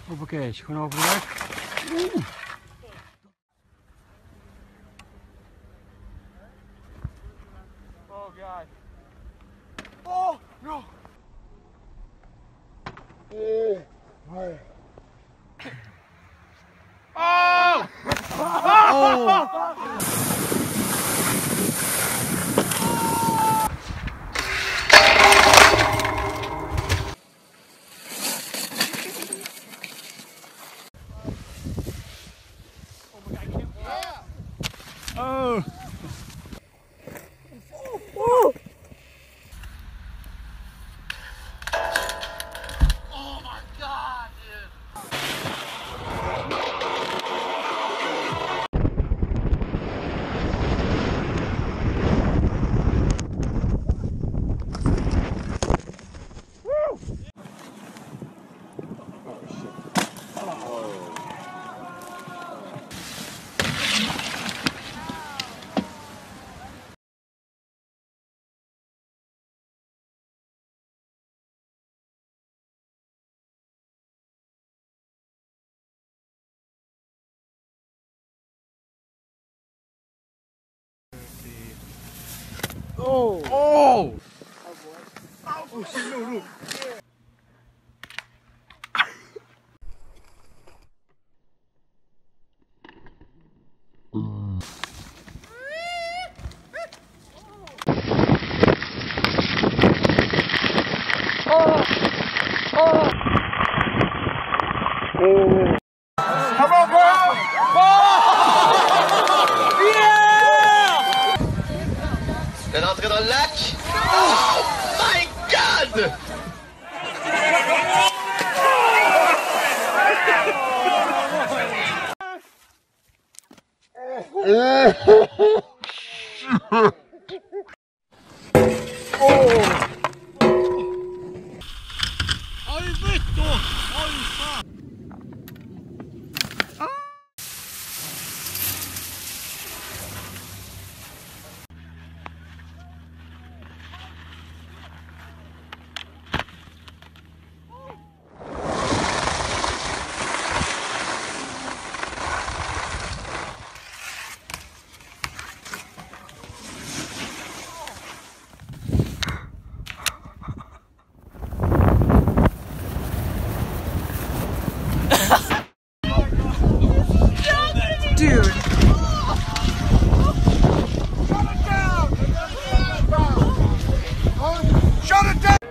Hoppakee, gewoon over de weg. Oh god. Oh no. Oh! Oh! Oh my god, dude. Oh! Oh! Oh shit, no, no! Come on, bro! Yeah! Elle est entrée dans le lac. Oh my god! Oj, vittu! Oj, fan! Dude. Shut it down!